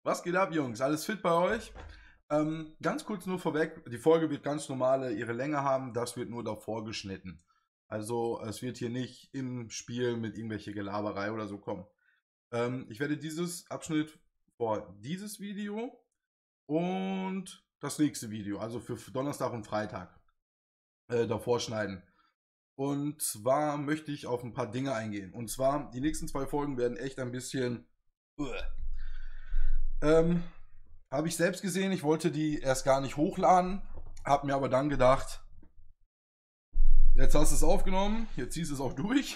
Was geht ab, Jungs? Alles fit bei euch? Ganz kurz nur vorweg, die Folge wird ganz normale ihre Länge haben, das wird nur davor geschnitten. Also es wird hier nicht im Spiel mit irgendwelche Gelaberei oder so kommen. Ich werde dieses Abschnitt vor dieses Video und das nächste Video, also für Donnerstag und Freitag, davor schneiden. Und zwar möchte ich auf ein paar Dinge eingehen. Und zwar, die nächsten zwei Folgen werden echt ein bisschen. Ähm, Habe ich selbst gesehen, ich wollte die erst gar nicht hochladen, habe mir aber dann gedacht, jetzt hast du es aufgenommen, jetzt ziehst du es auch durch.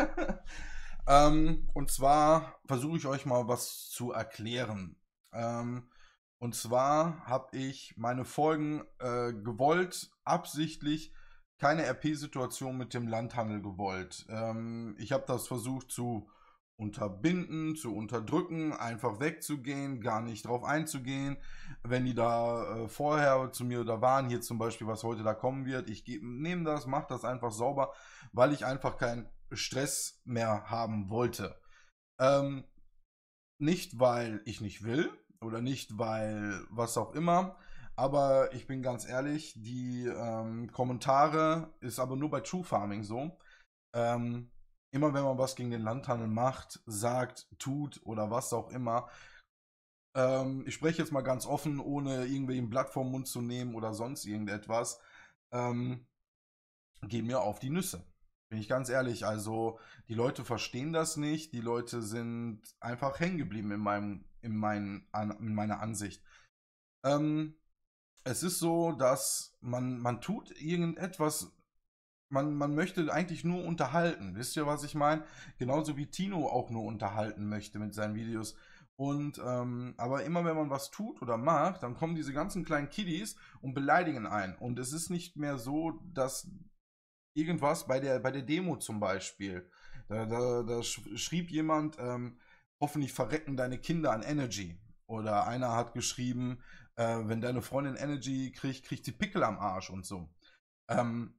Und zwar versuche ich euch mal was zu erklären. Und zwar habe ich meine Folgen gewollt, absichtlich keine RP-Situation mit dem Landhandel gewollt. Ich habe das versucht zu unterbinden, zu unterdrücken, einfach wegzugehen, gar nicht drauf einzugehen. Wenn die da vorher zu mir da waren, hier zum Beispiel, was heute da kommen wird, ich nehme das, mache das einfach sauber, weil ich einfach keinen Stress mehr haben wollte. Ähm, Nicht, weil ich nicht will oder nicht, weil was auch immer, aber ich bin ganz ehrlich, die Kommentare ist aber nur bei True Farming so. Ähm, Immer wenn man was gegen den Landhandel macht, sagt, tut oder was auch immer, ich spreche jetzt mal ganz offen, ohne irgendwie ein Blatt vom Mund zu nehmen oder sonst irgendetwas, ähm, gehen mir auf die Nüsse. Bin ich ganz ehrlich. Also, die Leute verstehen das nicht. Die Leute sind einfach hängen geblieben in meiner Ansicht. Ähm, Es ist so, dass man tut irgendetwas, man möchte eigentlich nur unterhalten. Wisst ihr, was ich meine? Genauso wie Tino auch nur unterhalten möchte mit seinen Videos. Und aber immer wenn man was tut oder macht, dann kommen diese ganzen kleinen Kiddies und beleidigen einen. Und es ist nicht mehr so, dass irgendwas bei der Demo zum Beispiel. Da schrieb jemand, hoffentlich verrecken deine Kinder an Energy. Oder einer hat geschrieben, wenn deine Freundin Energy kriegt, kriegt sie Pickel am Arsch und so. Ähm,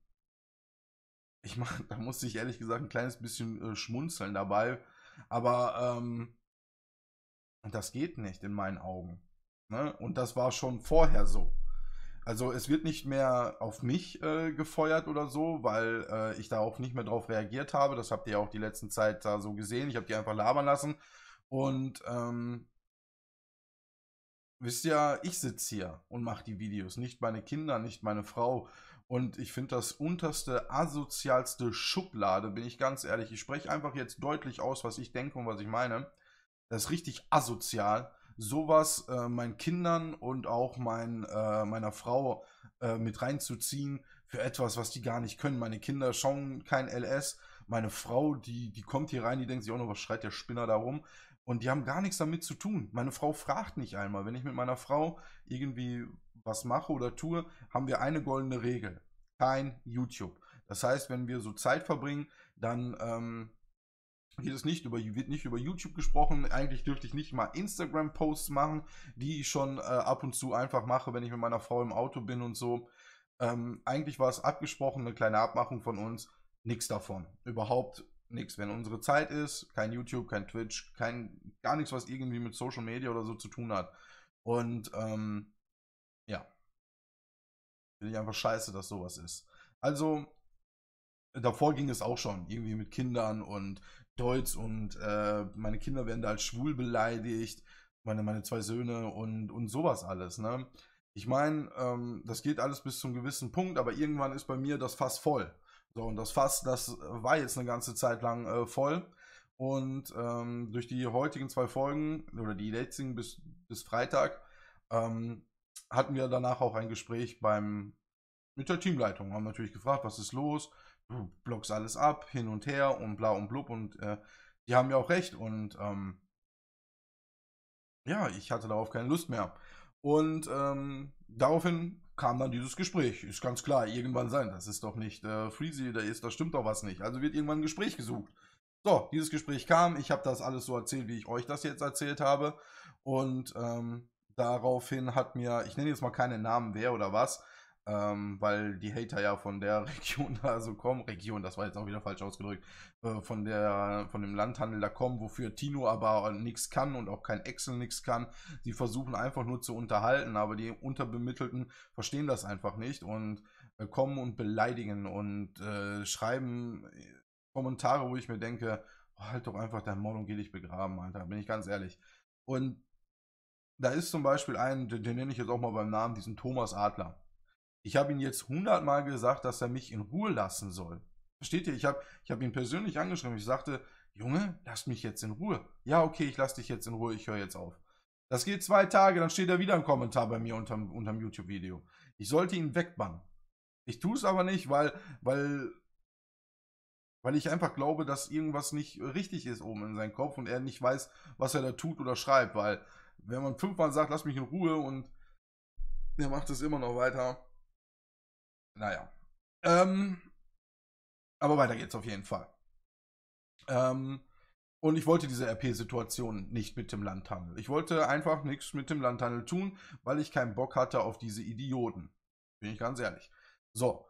da musste ich ehrlich gesagt ein kleines bisschen schmunzeln dabei. Aber das geht nicht in meinen Augen. Ne? Und das war schon vorher so. Also es wird nicht mehr auf mich gefeuert oder so, weil ich da auch nicht mehr drauf reagiert habe. Das habt ihr ja auch die letzten Zeit da so gesehen. Ich habe die einfach labern lassen. Und wisst ihr, ich sitze hier und mache die Videos, nicht meine Kinder, nicht meine Frau. Und ich finde das unterste, asozialste Schublade, bin ich ganz ehrlich. Ich spreche einfach jetzt deutlich aus, was ich denke und was ich meine. Das ist richtig asozial, sowas meinen Kindern und auch meiner Frau mit reinzuziehen für etwas, was die gar nicht können. Meine Kinder schauen kein LS. Meine Frau, die kommt hier rein, die denkt sich auch noch, was schreit der Spinner da rum? Und die haben gar nichts damit zu tun. Meine Frau fragt nicht einmal. Wenn ich mit meiner Frau irgendwie was mache oder tue, haben wir eine goldene Regel. Kein YouTube. Das heißt, wenn wir so Zeit verbringen, dann wird nicht über YouTube gesprochen. Eigentlich dürfte ich nicht mal Instagram-Posts machen, die ich schon ab und zu einfach mache, wenn ich mit meiner Frau im Auto bin und so. Eigentlich war es abgesprochen, eine kleine Abmachung von uns. Nichts davon. Überhaupt nichts. Wenn unsere Zeit ist, kein YouTube, kein Twitch, gar nichts, was irgendwie mit Social Media oder so zu tun hat. Und ja, finde ich einfach scheiße, dass sowas ist. Also, davor ging es auch schon, irgendwie mit Kindern und Deutsch und meine Kinder werden da als schwul beleidigt, meine zwei Söhne und sowas alles, ne? Ich meine, das geht alles bis zu einem gewissen Punkt, aber irgendwann ist bei mir das Fass voll. So, und das Fass, das war jetzt eine ganze Zeit lang voll. Und durch die heutigen zwei Folgen oder die letzten bis Freitag ähm, hatten wir danach auch ein Gespräch mit der Teamleitung. Haben natürlich gefragt, was ist los? Du blockst alles ab, hin und her und bla und blub und die haben ja auch recht und ja, ich hatte darauf keine Lust mehr. Und daraufhin kam dann dieses Gespräch. Ist ganz klar, irgendwann sein. Das ist doch nicht Freezy, da stimmt doch was nicht. Also wird irgendwann ein Gespräch gesucht. So, dieses Gespräch kam. Ich habe das alles so erzählt, wie ich euch das jetzt erzählt habe. Und daraufhin hat mir, ich nenne jetzt mal keinen Namen, wer oder was, weil die Hater ja von der Region da so kommen. Region, das war jetzt auch wieder falsch ausgedrückt. Von dem Landhandel da kommen, wofür Tino aber nichts kann und auch kein Excel nichts kann. Sie versuchen einfach nur zu unterhalten, aber die Unterbemittelten verstehen das einfach nicht und kommen und beleidigen und schreiben Kommentare, wo ich mir denke, oh, halt doch einfach dein Maul und geh dich begraben, Alter, bin ich ganz ehrlich. Und da ist zum Beispiel einen, den nenne ich jetzt auch mal beim Namen, diesen Thomas Adler. Ich habe ihm jetzt 100-mal gesagt, dass er mich in Ruhe lassen soll. Versteht ihr? Ich hab ihn persönlich angeschrieben. Ich sagte, Junge, lass mich jetzt in Ruhe. Ja, okay, ich lass dich jetzt in Ruhe, ich höre jetzt auf. Das geht 2 Tage, dann steht er wieder ein Kommentar bei mir unterm YouTube-Video. Ich sollte ihn wegbannen. Ich tue es aber nicht, weil ich einfach glaube, dass irgendwas nicht richtig ist oben in seinem Kopf und er nicht weiß, was er da tut oder schreibt. Weil, wenn man 5-mal sagt, lass mich in Ruhe und er macht es immer noch weiter. Naja. Aber weiter geht's auf jeden Fall. Und ich wollte diese RP-Situation nicht mit dem Landhandel. Ich wollte einfach nichts mit dem Landhandel tun, weil ich keinen Bock hatte auf diese Idioten. Bin ich ganz ehrlich. So.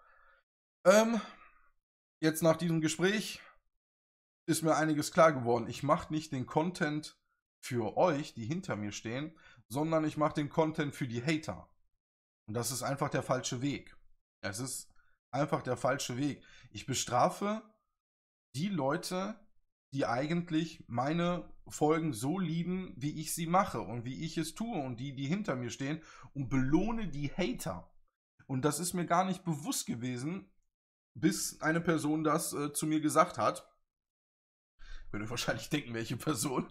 Jetzt nach diesem Gespräch ist mir einiges klar geworden. Ich mache nicht den Content für euch, die hinter mir stehen, sondern ich mache den Content für die Hater. Und das ist einfach der falsche Weg. Es ist einfach der falsche Weg. Ich bestrafe die Leute, die eigentlich meine Folgen so lieben, wie ich sie mache und wie ich es tue und die hinter mir stehen und belohne die Hater. Und das ist mir gar nicht bewusst gewesen, bis eine Person das zu mir gesagt hat. Würde wahrscheinlich denken, welche Person.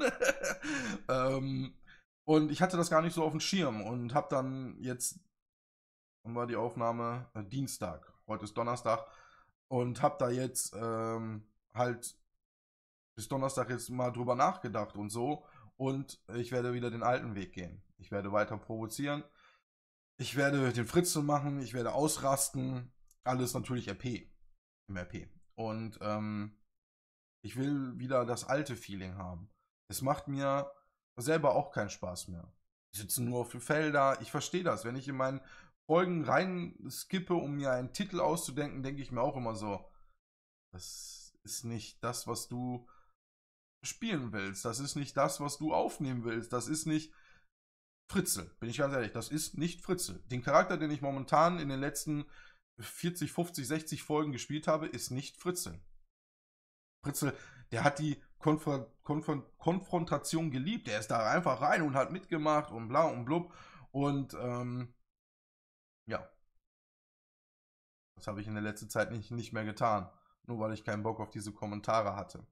Und ich hatte das gar nicht so auf dem Schirm und habe dann jetzt, wann war die Aufnahme? Dienstag. Heute ist Donnerstag. Und habe da jetzt halt bis Donnerstag jetzt mal drüber nachgedacht und so. Und ich werde wieder den alten Weg gehen. Ich werde weiter provozieren. Ich werde den Fritzen machen. Ich werde ausrasten. Alles natürlich RP. Im RP. Und ich will wieder das alte Feeling haben. Es macht mir selber auch keinen Spaß mehr. Wir sitzen nur auf den Feldern. Ich verstehe das. Wenn ich in meinen Folgen rein skippe, um mir einen Titel auszudenken, denke ich mir auch immer so, das ist nicht das, was du spielen willst. Das ist nicht das, was du aufnehmen willst. Das ist nicht Fritzl, bin ich ganz ehrlich. Das ist nicht Fritzl. Den Charakter, den ich momentan in den letzten 40, 50, 60 Folgen gespielt habe, ist nicht Fritzl. Fritzl, der hat die Konfrontation geliebt. Der ist da einfach rein und hat mitgemacht und bla und blub. Und ja, das habe ich in der letzten Zeit nicht mehr getan. Nur weil ich keinen Bock auf diese Kommentare hatte.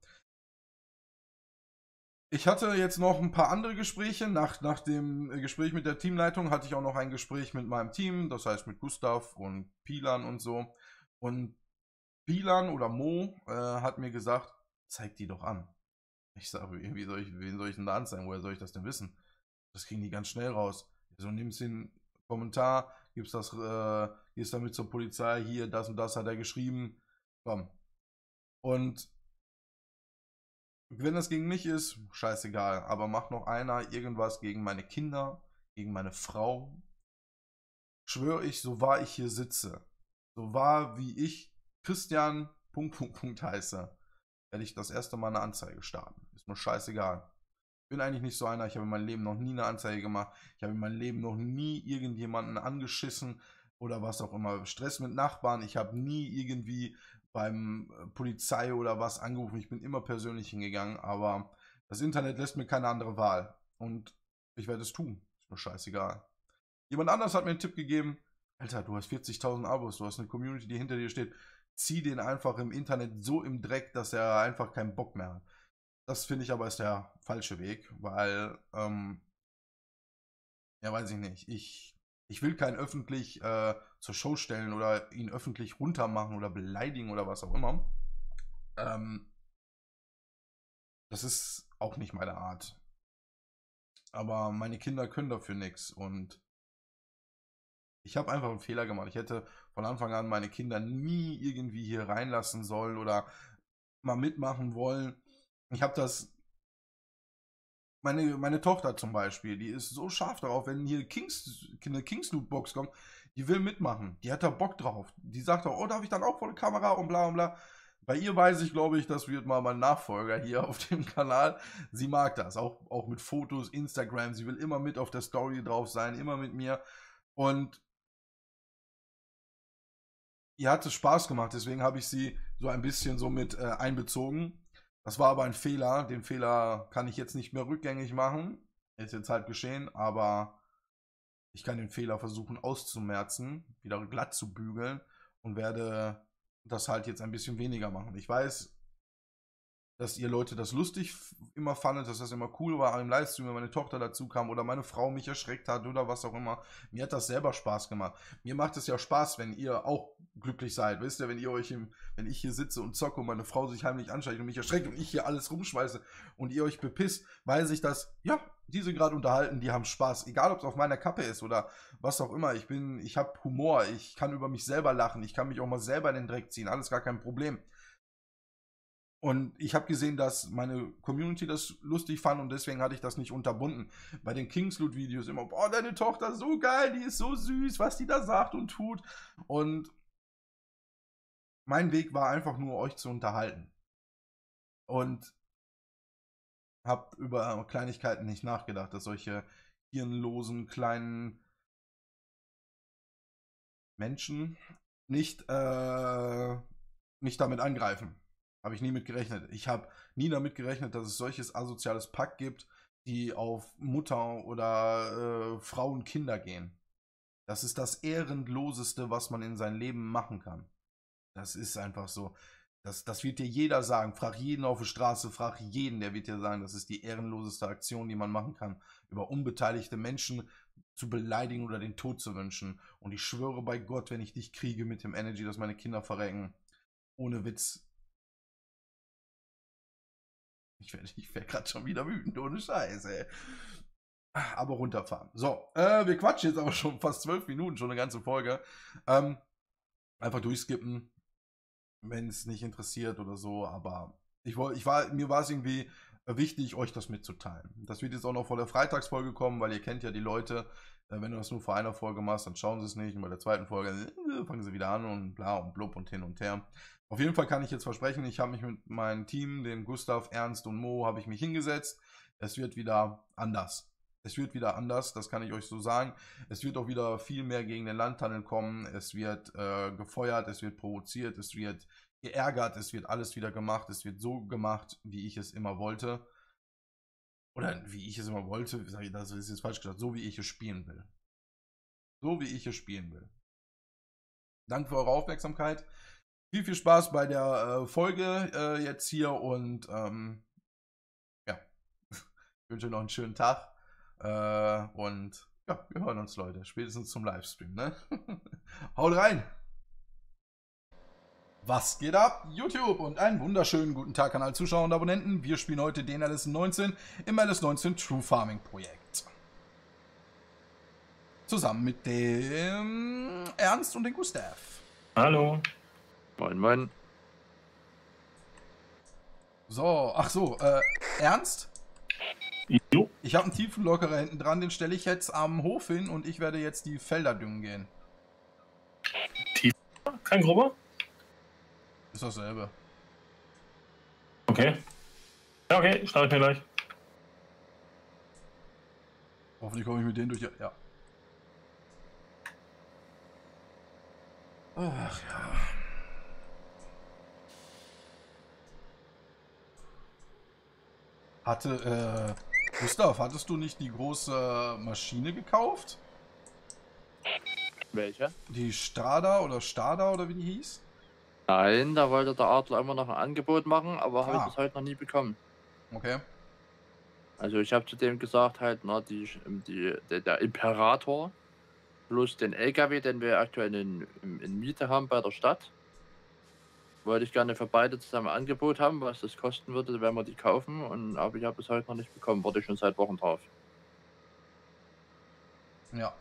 Ich hatte jetzt noch ein paar andere Gespräche. Nach dem Gespräch mit der Teamleitung hatte ich auch noch ein Gespräch mit meinem Team, das heißt mit Gustav und Pilan und so. Und Pilan oder Mo hat mir gesagt, zeig die doch an. Ich sage, wen soll ich denn da anzeigen? Woher soll ich das denn wissen? Das kriegen die ganz schnell raus. So, nimmst den Kommentar, gehst damit zur Polizei, hier, das und das hat er geschrieben. Komm. Und wenn das gegen mich ist, scheißegal. Aber macht noch einer irgendwas gegen meine Kinder, gegen meine Frau, schwöre ich, so wahr ich hier sitze, so wahr wie ich Christian heiße, werde ich das erste Mal eine Anzeige starten. Ist mir scheißegal. Bin eigentlich nicht so einer, ich habe in meinem Leben noch nie eine Anzeige gemacht. Ich habe in meinem Leben noch nie irgendjemanden angeschissen oder was auch immer. Stress mit Nachbarn. Ich habe nie irgendwie beim Polizei oder was angerufen. Ich bin immer persönlich hingegangen, aber das Internet lässt mir keine andere Wahl. Und ich werde es tun. Ist mir scheißegal. Jemand anders hat mir einen Tipp gegeben. Alter, du hast 40.000 Abos, du hast eine Community, die hinter dir steht. Zieh den einfach im Internet so im Dreck, dass er einfach keinen Bock mehr hat. Das finde ich aber ist der falsche Weg, weil, ja, weiß ich nicht. Ich will keinen öffentlich zur Show stellen oder ihn öffentlich runtermachen oder beleidigen oder was auch immer. Das ist auch nicht meine Art. Aber meine Kinder können dafür nichts und ich habe einfach einen Fehler gemacht. Ich hätte von Anfang an meine Kinder nie irgendwie hier reinlassen sollen oder mal mitmachen wollen. Ich habe das. Meine Tochter zum Beispiel, die ist so scharf darauf, wenn hier eine Kings Loot Box kommt. Die will mitmachen. Die hat da Bock drauf. Die sagt auch, oh, darf ich dann auch vor der Kamera und bla und bla. Bei ihr weiß ich, glaube ich, das wird mal mein Nachfolger hier auf dem Kanal. Sie mag das, auch mit Fotos, Instagram. Sie will immer mit auf der Story drauf sein, immer mit mir. Und ihr hat es Spaß gemacht, deswegen habe ich sie so ein bisschen so mit einbezogen. Das war aber ein Fehler. Den Fehler kann ich jetzt nicht mehr rückgängig machen. Ist jetzt halt geschehen, aber ich kann den Fehler versuchen auszumerzen, wieder glatt zu bügeln und werde das halt jetzt ein bisschen weniger machen. Ich weiß, dass ihr Leute das lustig immer fandet, dass das immer cool war im Livestream, wenn meine Tochter dazu kam oder meine Frau mich erschreckt hat oder was auch immer. Mir hat das selber Spaß gemacht. Mir macht es ja Spaß, wenn ihr auch glücklich seid. Wisst ihr, wenn ich hier sitze und zocke und meine Frau sich heimlich anschleicht und mich erschreckt und ich hier alles rumschmeiße und ihr euch bepisst, weil sich das, ja, diese gerade unterhalten, die haben Spaß. Egal, ob es auf meiner Kappe ist oder was auch immer. Ich habe Humor, ich kann über mich selber lachen, ich kann mich auch mal selber in den Dreck ziehen, alles gar kein Problem. Und ich habe gesehen, dass meine Community das lustig fand und deswegen hatte ich das nicht unterbunden. Bei den Kingsloot-Videos immer, boah, deine Tochter ist so geil, die ist so süß, was die da sagt und tut. Und mein Weg war einfach nur, euch zu unterhalten. Und habe über Kleinigkeiten nicht nachgedacht, dass solche hirnlosen kleinen Menschen nicht mich damit angreifen. Habe ich nie mit gerechnet. Ich habe nie damit gerechnet, dass es solches asoziales Pack gibt, die auf Mutter oder Frauen, Kinder gehen. Das ist das Ehrenloseste, was man in sein Leben machen kann. Das ist einfach so. Das wird dir jeder sagen. Frag jeden auf der Straße, frag jeden, der wird dir sagen, das ist die ehrenloseste Aktion, die man machen kann. Über unbeteiligte Menschen zu beleidigen oder den Tod zu wünschen. Und ich schwöre bei Gott, wenn ich dich kriege mit dem Energy, dass meine Kinder verrecken. Ohne Witz. Ich werd gerade schon wieder wütend, ohne Scheiß, ey. Aber runterfahren. So, wir quatschen jetzt aber schon fast 12 Minuten, schon eine ganze Folge. Einfach durchskippen, wenn es nicht interessiert oder so, aber mir war es irgendwie wichtig, euch das mitzuteilen. Das wird jetzt auch noch vor der Freitagsfolge kommen, weil ihr kennt ja die Leute, wenn du das nur vor einer Folge machst, dann schauen sie es nicht und bei der zweiten Folge fangen sie wieder an und bla und blub und hin und her. Auf jeden Fall kann ich jetzt versprechen, ich habe mich mit meinem Team, den Gustav, Ernst und Mo, habe ich mich hingesetzt. Es wird wieder anders. Es wird wieder anders, das kann ich euch so sagen. Es wird auch wieder viel mehr gegen den Landtunnel kommen. Es wird gefeuert, es wird provoziert, es wird geärgert, es wird alles wieder gemacht. Es wird so gemacht, wie ich es immer wollte. Oder wie ich es immer wollte, das ist jetzt falsch gesagt, so wie ich es spielen will. So wie ich es spielen will. Danke für eure Aufmerksamkeit. Viel Spaß bei der Folge jetzt hier und ja, ich wünsche euch noch einen schönen Tag und ja, wir hören uns, Leute. Spätestens zum Livestream, ne? Haut rein! Was geht ab, YouTube? Und einen wunderschönen guten Tag an alle Zuschauer und Abonnenten. Wir spielen heute den LS19 im LS19 True Farming Projekt. Zusammen mit dem Ernst und dem Gustav. Hallo. Moin, moin. So, ach so, Ernst? Jo. Ich habe einen Tiefenlockerer hinten dran, den stelle ich jetzt am Hof hin und ich werde jetzt die Felder düngen gehen. Kein grober? Ist dasselbe. Okay. Ja, okay, starte ich mir gleich. Hoffentlich komme ich mit denen durch. Ja. Ach ja. Gustav, hattest du nicht die große Maschine gekauft? Welche? Die Strada oder wie die hieß? Nein, da wollte der Adler immer noch ein Angebot machen, aber habe ich bis heute noch nie bekommen. Okay. Also ich habe zu dem gesagt halt, na, der Imperator plus den LKW, den wir aktuell in Miete haben bei der Stadt, wollte ich gerne für beide zusammen ein Angebot haben, was das kosten würde, wenn wir die kaufen. Aber ich habe bis heute noch nicht bekommen, wurde ich schon seit Wochen drauf. Ja.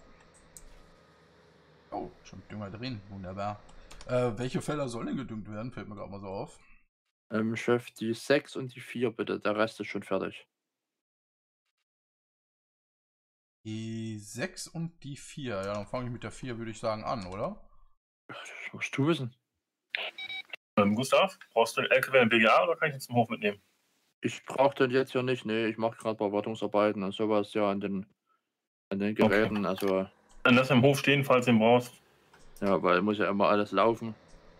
Oh, schon Dünger drin, wunderbar. Welche Felder sollen denn gedüngt werden? Fällt mir gerade mal so auf. Chef, die 6 und die 4 bitte, der Rest ist schon fertig. Die 6 und die 4. Ja, dann fange ich mit der 4, würde ich sagen, an, oder? Das musst du wissen. Gustav, brauchst du den LKW im BGA oder kann ich ihn zum Hof mitnehmen? Ich brauche den jetzt ja nicht. Nee, ich mache gerade ein paar Wartungsarbeiten und sowas ja an den Geräten. Also, Dann lass ihn im Hof stehen, falls du ihn brauchst. ja, weil muss ja immer alles laufen.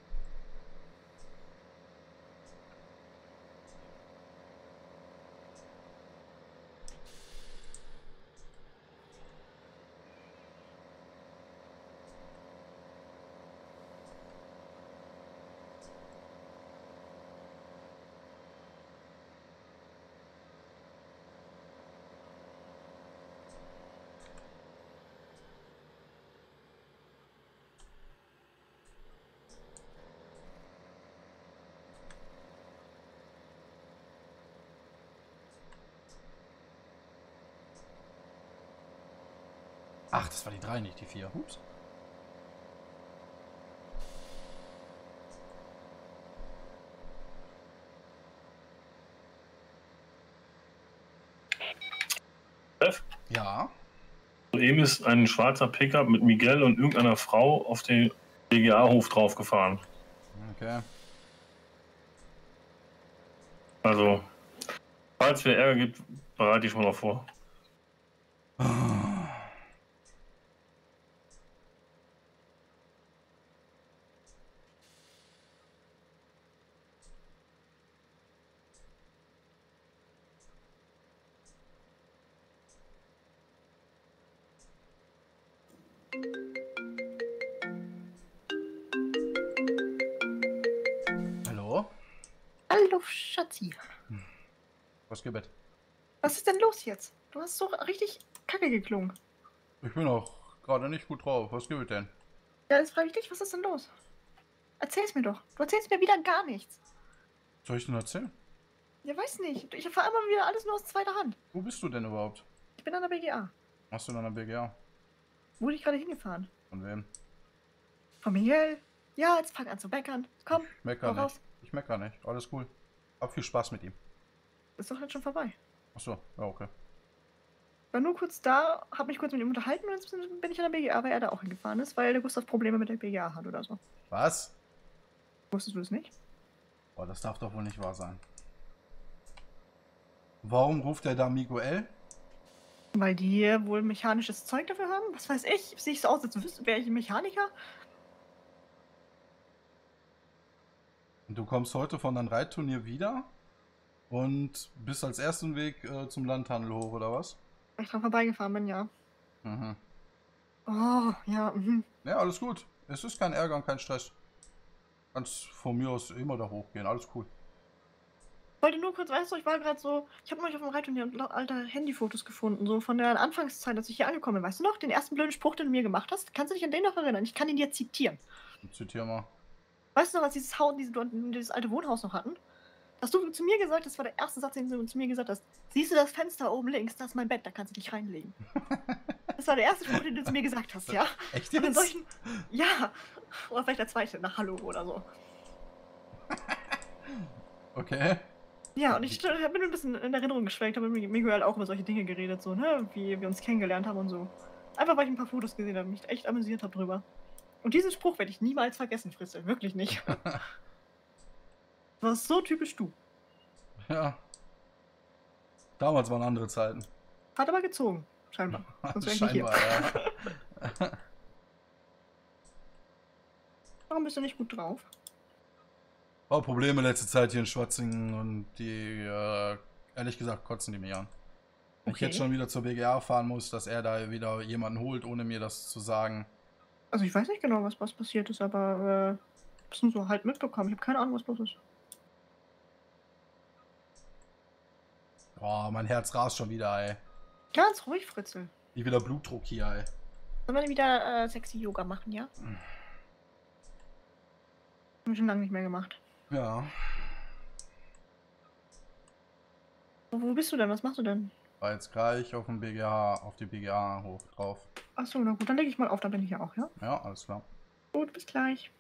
Ach, das war die 3, nicht die 4. Ups. Chef, Ja. soeben ist ein schwarzer Pickup mit Miguel und irgendeiner Frau auf den BGA-Hof draufgefahren. Okay. Also, falls es wieder Ärger gibt, bereite ich schon mal vor. Hallo? Hallo, Schatzi. Was gibt? Was ist denn los jetzt? Du hast so richtig kacke geklungen. Ich bin auch gerade nicht gut drauf. Was gibt denn? Ja, jetzt frage ich dich, was ist denn los? Erzähl's mir doch. Du erzählst mir wieder gar nichts. Soll ich denn erzählen? Ja, weiß nicht. Ich erfahre immer wieder alles nur aus zweiter Hand. Wo bist du denn überhaupt? Ich bin an der BGA. Hast du in einer BGA? Wurde ich gerade hingefahren? Von wem? Von Miguel? Ja, jetzt fang an zu meckern. Komm, Ich mecker hau nicht. raus. Ich mecker nicht. Alles cool. Hab viel Spaß mit ihm. Ist doch jetzt schon vorbei. Achso, ja, okay. War nur kurz da, hab mich kurz mit ihm unterhalten und jetzt bin ich an der BGA, weil er da auch hingefahren ist, weil der Gustav Probleme mit der BGA hat oder so. Was? Wusstest du das nicht? Boah, das darf doch wohl nicht wahr sein. Warum ruft er da Miguel? Weil die wohl mechanisches Zeug dafür haben? Was weiß ich? Sehe ich so aus, als wäre ich ein Mechaniker? Und du kommst heute von deinem Reitturnier wieder und bist als ersten Weg zum Landhandel hoch, oder was? Weil ich dran vorbeigefahren bin, ja. Mhm. Oh, ja, Ja, alles gut. Es ist kein Ärger und kein Stress. Kannst von mir aus immer da hochgehen. Alles cool. Wollte nur kurz, weißt du, ich war gerade so, ich habe neulich auf dem Reitturnier alte Handyfotos gefunden, so von der Anfangszeit, als ich hier angekommen bin. Weißt du noch, den ersten blöden Spruch, den du mir gemacht hast? Kannst du dich an den noch erinnern? Ich kann ihn dir zitieren. Zitier mal. Weißt du noch, als dieses Haus, dieses alte Wohnhaus noch hatten? Hast du zu mir gesagt, das war der erste Satz, den du zu mir gesagt hast. Siehst du das Fenster oben links? Das ist mein Bett, da kannst du dich reinlegen. Das war der erste Spruch, den du zu mir gesagt hast, ja? Echt Und in jetzt? solchen, ja, oder vielleicht der zweite, nach Hallo oder so. Okay. Ja, und ich bin ein bisschen in Erinnerung geschwelgt, habe mit Miguel auch über solche Dinge geredet, so, ne, wie wir uns kennengelernt haben und so. Einfach, weil ich ein paar Fotos gesehen habe, mich echt amüsiert habe drüber. Und diesen Spruch werde ich niemals vergessen, Fritzel, wirklich nicht. Das war so typisch du. Ja. Damals waren andere Zeiten. Hat aber gezogen, scheinbar. Sonst wäre ich nicht hier. Scheinbar, ja. Warum bist du nicht gut drauf? War Probleme letzte Zeit hier in Schwarzingen und die, ehrlich gesagt, kotzen die mich an. Wenn ich Okay. jetzt schon wieder zur BGA fahren muss, dass er da wieder jemanden holt, ohne mir das zu sagen. Also ich weiß nicht genau, was passiert ist, aber hab's nur so halt mitbekommen. Ich habe keine Ahnung, was los ist. Boah, mein Herz rast schon wieder, ey. Ganz ruhig, Fritzel. Wie wieder Blutdruck hier, ey. Sollen wir wieder sexy Yoga machen, ja? Haben wir schon lange nicht mehr gemacht. Ja. Wo bist du denn? Was machst du denn? War jetzt gleich auf dem BGA, auf die BGA hoch drauf. Achso, na gut, dann lege ich mal auf, dann bin ich ja auch, ja? Ja, alles klar. Gut, bis gleich.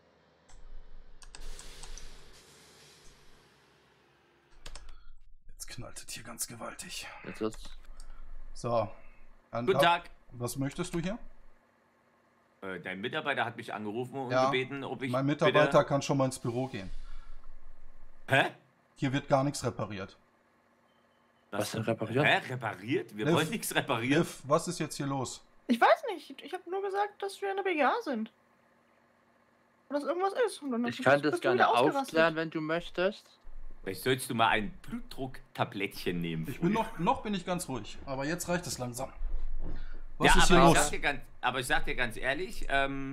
Jetzt knallt es hier ganz gewaltig. Jetzt ist So. Guten Tag. Was möchtest du hier? Dein Mitarbeiter hat mich angerufen und Ja, gebeten, ob ich. Mein Mitarbeiter kann schon mal ins Büro gehen. Hä? Hier wird gar nichts repariert. Was denn repariert? Hä? Repariert? Wir Liv, wollen nichts reparieren. Liv, was ist jetzt hier los? Ich weiß nicht. Ich habe nur gesagt, dass wir in der BGA sind. Und dass irgendwas ist. Und dann Ich kann das bist du gerne wieder ausgerastet. aufklären, wenn du möchtest. Vielleicht sollst du mal ein Blutdrucktablettchen nehmen. Ich bin früh. noch bin ich ganz ruhig, aber jetzt reicht es langsam. Was Ja, ist hier aber los? ich sag dir ganz ehrlich,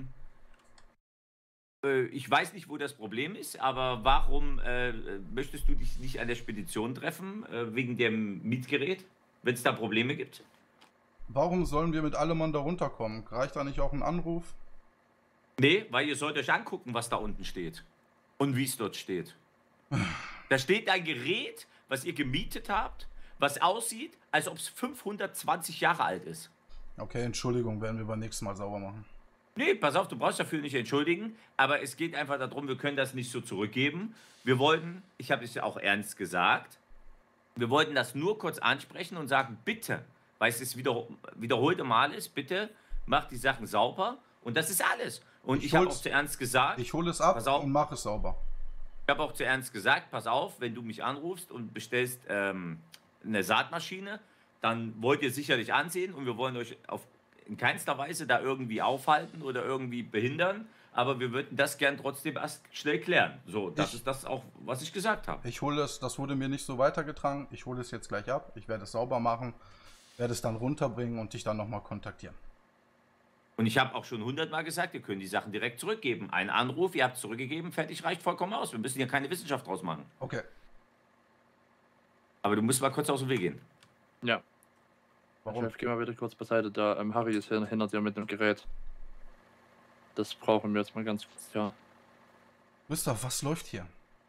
ich weiß nicht, wo das Problem ist, aber warum möchtest du dich nicht an der Spedition treffen, wegen dem Mietgerät, wenn es da Probleme gibt? Warum sollen wir mit allem Mann da runterkommen? Reicht da nicht auch ein Anruf? Nee, weil ihr sollt euch angucken, was da unten steht. Und wie es dort steht. Da steht ein Gerät, was ihr gemietet habt, was aussieht, als ob es 520 Jahre alt ist. Okay, Entschuldigung, werden wir beim nächsten Mal sauber machen. Nee, pass auf, du brauchst dafür nicht entschuldigen, aber es geht einfach darum, wir können das nicht so zurückgeben. Wir wollten, ich habe es ja auch ernst gesagt, wir wollten das nur kurz ansprechen und sagen, bitte, weil es das wiederholte Mal ist, bitte macht die Sachen sauber und das ist alles. Und ich habe auch zu ernst gesagt, Ich hole es ab Pass auf. und mache es sauber. ich habe auch zu ernst gesagt, pass auf, wenn du mich anrufst und bestellst eine Saatmaschine, dann wollt ihr sicherlich ansehen und wir wollen euch in keinster Weise da irgendwie aufhalten oder irgendwie behindern, aber wir würden das gern trotzdem erst schnell klären. So, das ist das auch, was ich gesagt habe. Ich hole es, das wurde mir nicht so weitergetragen. Ich hole es jetzt gleich ab. Ich werde es sauber machen, werde es dann runterbringen und dich dann nochmal kontaktieren. Und ich habe auch schon 100-mal gesagt, wir können die Sachen direkt zurückgeben. Ein Anruf, ihr habt es zurückgegeben, fertig, reicht vollkommen aus. Wir müssen hier keine Wissenschaft draus machen. Okay. Aber du musst mal kurz aus dem Weg gehen. Ja. Warum? Chef, geh mal wieder kurz beiseite. Da Harry ist hinter dir mit dem Gerät. Das brauchen wir jetzt mal ganz kurz. Ja. Gustav, was läuft hier?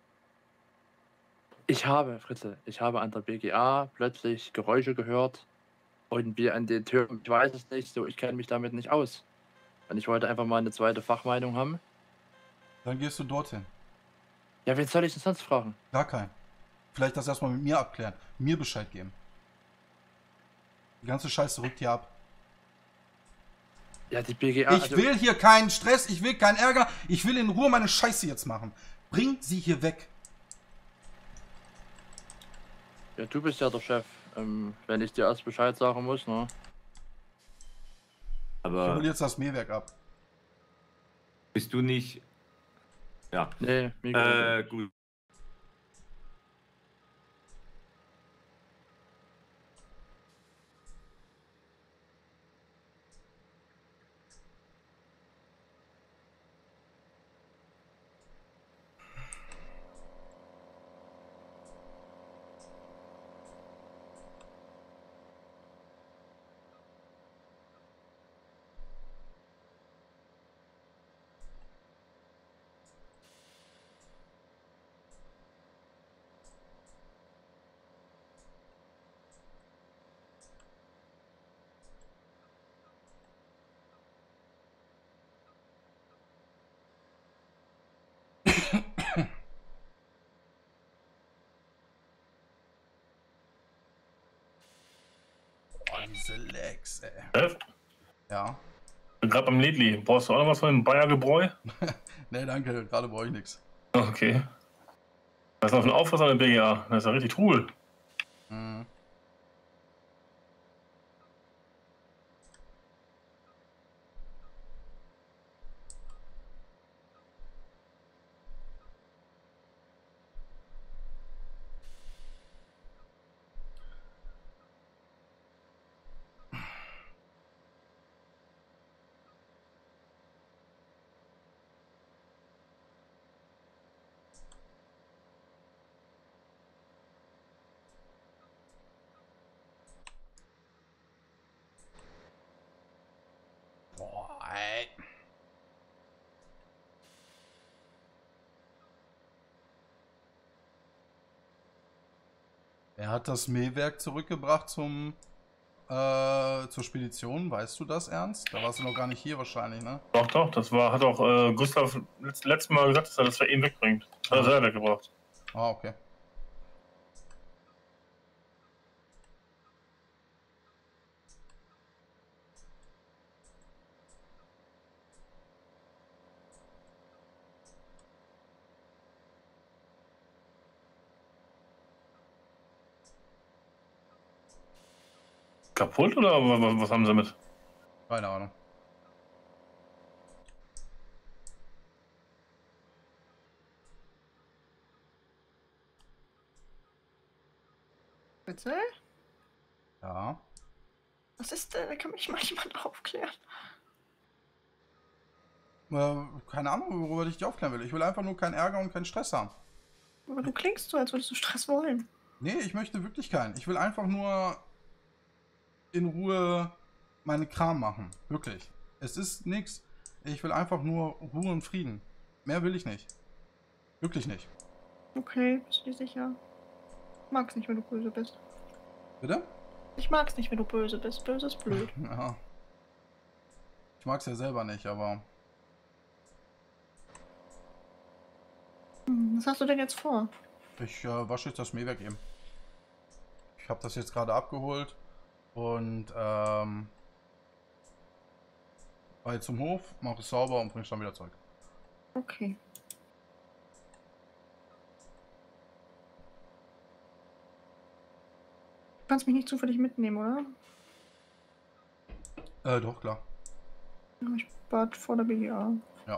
Fritze, ich habe an der BGA plötzlich Geräusche gehört. Und wir an den Türen, ich weiß es nicht, so ich kenne mich damit nicht aus. Und ich wollte einfach mal eine zweite Fachmeinung haben. Dann gehst du dorthin. Ja, wen soll ich denn sonst fragen? Gar kein. Vielleicht das erstmal mit mir abklären. Mir Bescheid geben. Die ganze Scheiße rückt hier ab. Ja, die BGA. Ich will hier keinen Stress, ich will keinen Ärger. Ich will in Ruhe meine Scheiße jetzt machen. Bring sie hier weg. Ja, du bist ja der Chef. Wenn ich dir erst Bescheid sagen muss, ne? Ich Aber hole jetzt das Mähwerk ab. bist du nicht... Ja, Nee, mir gut. Oh, diese Legs, ey. Chef, Ja. bin gerade beim Ledli. Brauchst du auch noch was von dem Bayer-Gebräu? Nee, danke. Gerade brauche ich nichts. Okay. Was ist noch für ein Aufriss an der BGA? Das ist ja richtig Trubel. Mhm. Boah, ey. Er hat das Mähwerk zurückgebracht zur Spedition. Weißt du das, Ernst? Da warst du noch gar nicht hier wahrscheinlich, ne? Doch, doch, hat auch Gustav letztes Mal gesagt, dass er das für ihn wegbringt. Hat er selber weggebracht. Ah, okay. kaputt oder was haben sie damit? Keine Ahnung. Bitte? Ja. Was ist denn? Da kann mich mal jemand aufklären. Keine Ahnung, worüber ich dich aufklären will. Ich will einfach nur keinen Ärger und keinen Stress haben. Aber du klingst so, als würdest du Stress wollen. Nee, ich möchte wirklich keinen. Ich will einfach nur in Ruhe meine Kram machen. Wirklich. Es ist nichts. Ich will einfach nur Ruhe und Frieden. Mehr will ich nicht. Wirklich nicht. Okay, bist du dir sicher? Ich mag's nicht, wenn du böse bist. Bitte? Ich mag's nicht, wenn du böse bist. Böse ist blöd. Ja. Ich mag's ja selber nicht, aber... Was hast du denn jetzt vor? Ich wasche jetzt das Mähwerk eben. Ich habe das jetzt gerade abgeholt und war jetzt zum Hof, mache es sauber und bringe es dann wieder zurück. Okay. Du kannst mich nicht zufällig mitnehmen, oder? Doch, klar. Ja, ich warte vor der BGA. Ja.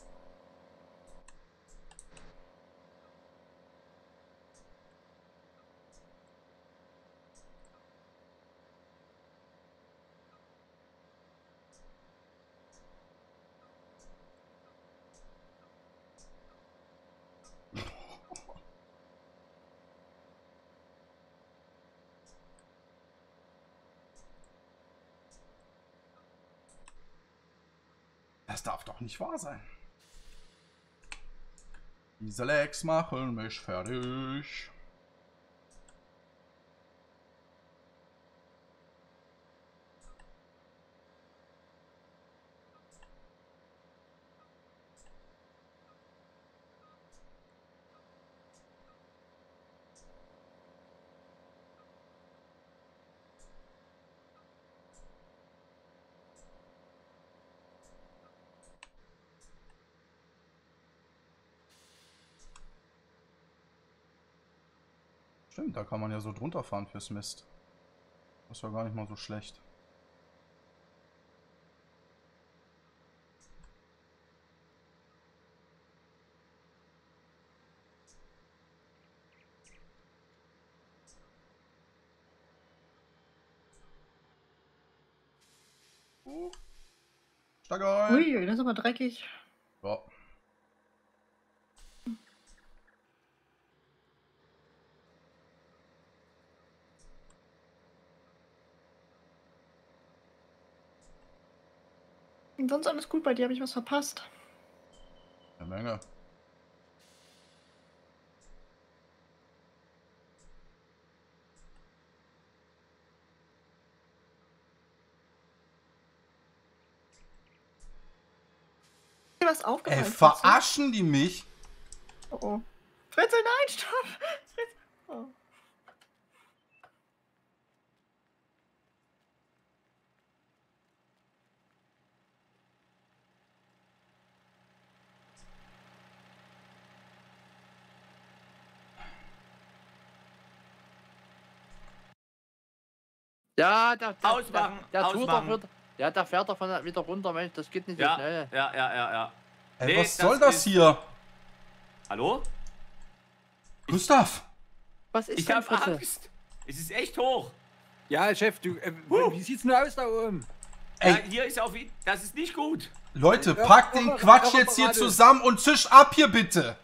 Das darf doch nicht wahr sein. Diese Lecks machen mich fertig. Stimmt, da kann man ja so drunter fahren fürs Mist. Das war gar nicht mal so schlecht. Stark rein. Ui, das ist aber dreckig. Ja. Und sonst alles gut bei dir? Habe ich was verpasst? Eine Menge. Ist dir was aufgefallen? Ey, Fritze? verarschen die mich? Oh oh. Fritze, nein, stopp! Fritze. Oh. Ja, Ausmachen, der tut doch ausmachen. wieder. Ja, der fährt doch wieder runter, Mensch, das geht nicht so Ja, schnell. ja. Ey, Nee, was soll das ist- hier? Hallo? Gustav! Was ist Ich denn, habe Fritze? Angst. Es ist echt hoch. Ja, Chef, du, wie sieht's denn aus da oben? Ey. Ja, hier ist auf jeden das ist nicht gut. Leute, Ja, packt den ja, Quatsch ja, jetzt hier warte. zusammen und zisch ab hier bitte!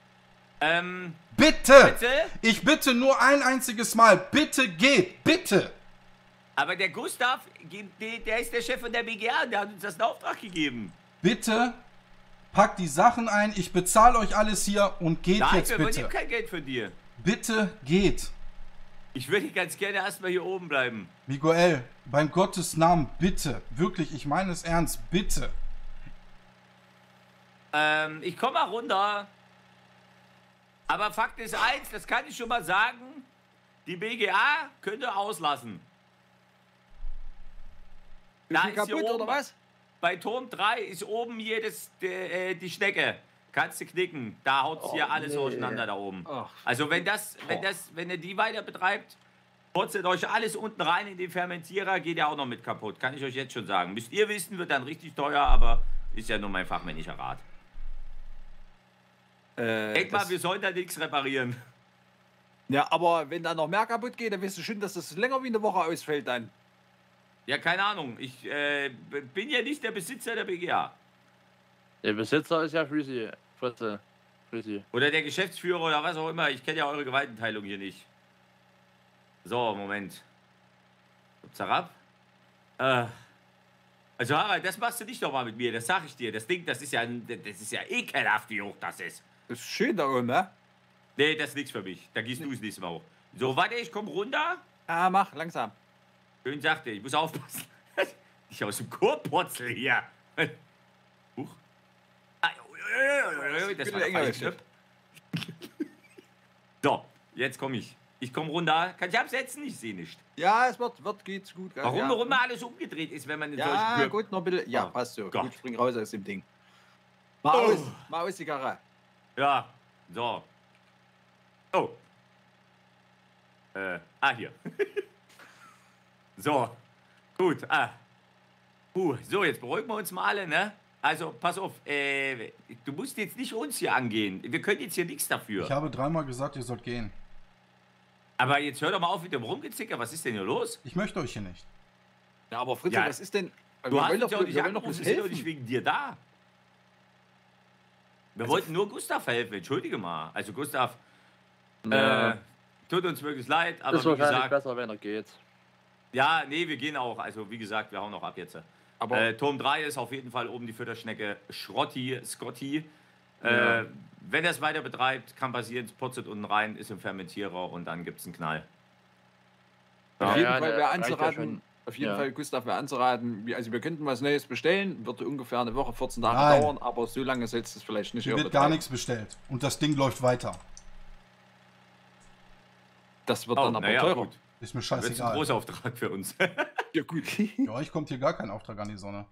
Bitte! Bitte? Ich bitte nur ein einziges Mal. Bitte geht! Bitte! Aber der Gustav, der ist der Chef von der BGA, der hat uns das in Auftrag gegeben. Bitte packt die Sachen ein. Ich bezahle euch alles hier und geht Nein, jetzt wir wollen bitte. eben kein Geld von dir. Bitte geht. Ich würde ganz gerne erstmal hier oben bleiben. Miguel, beim Gottes Namen, bitte. Wirklich, ich meine es ernst. Bitte. Ich komme mal runter. Aber Fakt ist eins, das kann ich schon mal sagen. Die BGA könnte auslassen. Ist Da die ist hier kaputt oder oben- was? Bei Turm 3 ist oben hier die Schnecke. Kannst du knicken. Da haut hier alles nee. auseinander da oben. Ach, Also wenn ihr die weiter betreibt, Purzelt euch alles unten rein in den Fermentierer, geht ja auch noch mit kaputt. Kann ich euch jetzt schon sagen. Müsst ihr wissen, wird dann richtig teuer, aber ist ja nur mein fachmännischer Rat. Denk mal, wir sollen da nichts reparieren. Ja, aber wenn da noch mehr kaputt geht, dann wirst du schon, dass das länger wie eine Woche ausfällt dann. Ja, keine Ahnung. Ich bin ja nicht der Besitzer der BGA. Der Besitzer ist ja Fritzi. Fritzi. Oder der Geschäftsführer oder was auch immer. Ich kenne ja eure Gewaltenteilung hier nicht. So, Moment. Zarab. Also Harald, das machst du nicht nochmal mit mir, das sag ich dir. Das Ding, das ist ja ekelhaft, wie hoch das ist. Das ist schön da oben, ne? Nee, das ist nichts für mich. Da gehst du das nächste Mal hoch. So, warte, ich komm runter. Ah, mach, langsam. Schön sagte, ich muss aufpassen. Ich aus dem Chorputzel hier. Huch. Das war falsch, ne? So, jetzt komme ich. Ich komme runter. Kann ich absetzen? Ich sehe nicht. Ja, es geht's gut. Warum ja. immer alles umgedreht ist, wenn man in solchen Ja, Glück... gut, noch ein bisschen. Ja, Oh, passt so. Gott. Gut, spring raus aus dem Ding. Mal aus die Karre. Ja, so. Oh. Hier. So. Gut. So, jetzt beruhigen wir uns mal alle, ne? Also, pass auf. Du musst jetzt nicht uns hier angehen. Wir können jetzt hier nichts dafür. Ich habe 3-mal gesagt, ihr sollt gehen. Aber jetzt hör doch mal auf mit dem Rumgezicker. Was ist denn hier los? Ich möchte euch hier nicht. Ja, aber Fritz, Ja. was ist denn... Du hast uns ja auch nicht wir wollen doch angerufen, bloß wir sind doch helfen. nicht wegen dir da. Wir wollten nur Gustav helfen, entschuldige mal. Also Gustav, Ja. tut uns wirklich leid, aber Ist wie wahrscheinlich gesagt... besser, wenn er geht. Ja, nee, wir gehen auch. Also wie gesagt, wir hauen noch ab jetzt. Aber Turm 3 ist auf jeden Fall oben die Fütterschnecke Scotty. Ja. Wenn er es weiter betreibt, kann passieren, es putzelt unten rein, ist im Fermentierer und dann gibt es einen Knall. auf jeden Ja, Fall der wäre reicht ja anzuraten, schon. auf jeden Ja. Fall, Gustav, wäre anzuraten, wir könnten was Neues bestellen, würde ungefähr eine Woche, 14 Tage Nein. dauern, aber so lange sollst du es vielleicht nicht Hier wird gar nichts bestellt. Und das Ding läuft weiter. Das wird Oh, dann aber naja, teurer. gut. Ist mir Das wird ein scheißegal. großer Auftrag für uns. Ja, gut. Für euch kommt hier gar kein Auftrag an die Sonne.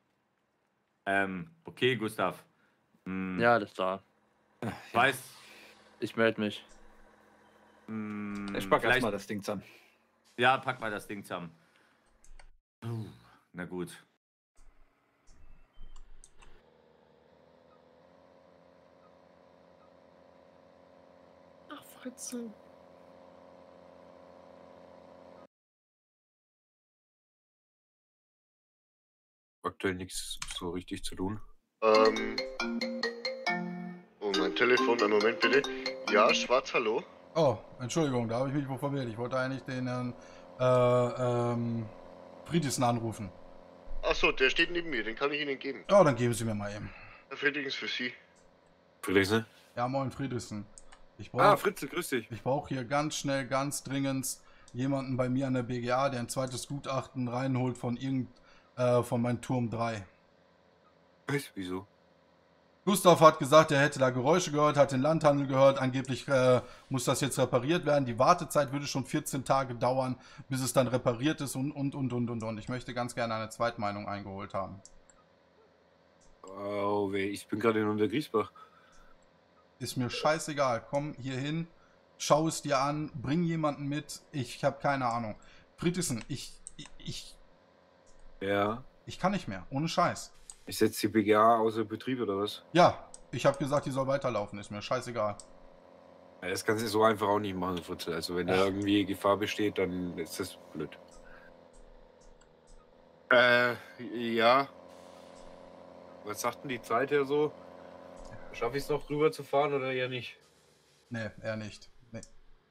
Okay, Gustav. Ja, alles klar. Weiß. Ich melde mich. Ich pack vielleicht- erstmal das Ding zusammen. Ja, pack mal das Ding zusammen. Na gut. Ach, Fritzel. Aktuell nichts so richtig zu tun. Oh, mein Telefon, einen Moment bitte. Ja, Schwarz, hallo? Oh, Entschuldigung, da habe ich mich wohl verwirrt. Ich wollte eigentlich den Friedrichsen anrufen. Achso, der steht neben mir, den kann ich Ihnen geben. Ja, dann geben Sie mir mal eben. Herr Friedrichs für Sie. Friedrichsen? Ja, moin Friedrichsen. Ich Ah, brauche Fritze, grüß dich. hier ganz schnell, ganz dringend jemanden bei mir an der BGA, der ein zweites Gutachten reinholt von von meinem Turm 3. Was? Wieso? Gustav hat gesagt, er hätte da Geräusche gehört, hat den Landhandel gehört. Angeblich muss das jetzt repariert werden. Die Wartezeit würde schon 14 Tage dauern, bis es dann repariert ist und. Ich möchte ganz gerne eine Zweitmeinung eingeholt haben. Oh, ich bin gerade in Untergriesbach. Ist mir scheißegal. Komm hier hin, schau es dir an, bring jemanden mit. Ich habe keine Ahnung. Friedrichsen, ich Ja. kann nicht mehr. Ohne Scheiß. Ich setze die BGA außer Betrieb oder was? Ja, ich habe gesagt, die soll weiterlaufen. Ist mir scheißegal. Ja, das kannst du so einfach auch nicht machen, Fritze. Also wenn da irgendwie Gefahr besteht, dann ist das blöd. Ja. Was sagt denn die Zeit her so? Schaffe ich es noch rüber zu fahren oder eher nicht? Nee, eher nicht. Nee.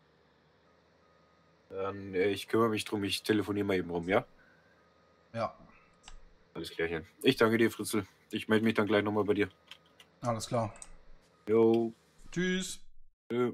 Dann, ich kümmere mich drum, ich telefoniere mal eben rum, ja? Ja, Alles klärchen. Ich danke dir, Fritzel. Ich melde mich dann gleich nochmal bei dir. alles klar. Jo. Tschüss. Tschö.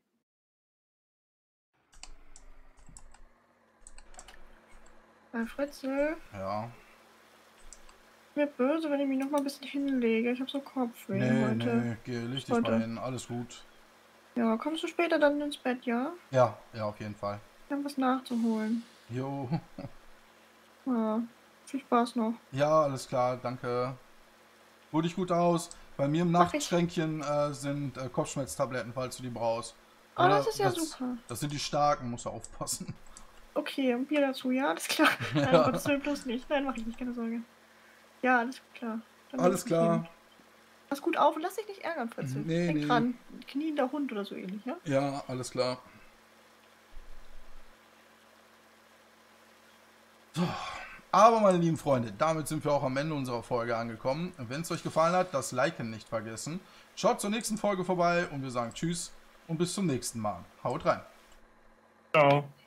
Fritzel, Ja. mir böse, wenn ich mich noch mal ein bisschen hinlege. Ich habe so Kopfweh heute. Nee, geh, leg dich Heute. mal hin. Alles gut. Ja, kommst du später dann ins Bett, ja? Ja, auf jeden Fall. Wir haben was nachzuholen. Jo. Ja, viel Spaß noch. Ja, alles klar, danke. Ruh dich gut aus. Bei mir im Mach ich. Nachtschränkchen sind Kopfschmerztabletten, falls du die brauchst. Oh, Oder das ist ja super. Das sind die starken, musst du aufpassen. Okay, und Bier dazu, ja, alles klar. Nein, Ja. Gottes Willen bloß nicht. Nein, mach ich nicht, keine Sorge. Ja, alles klar. Dann Alles leg ich klar. hin. Pass gut auf und lass dich nicht ärgern, Fritzel. Nee, Denk nee. dran, kniender Hund oder so ähnlich, ja? Ja, alles klar. So. Aber meine lieben Freunde, damit sind wir auch am Ende unserer Folge angekommen. Wenn es euch gefallen hat, das Liken nicht vergessen. Schaut zur nächsten Folge vorbei und wir sagen Tschüss und bis zum nächsten Mal. Haut rein. Ciao.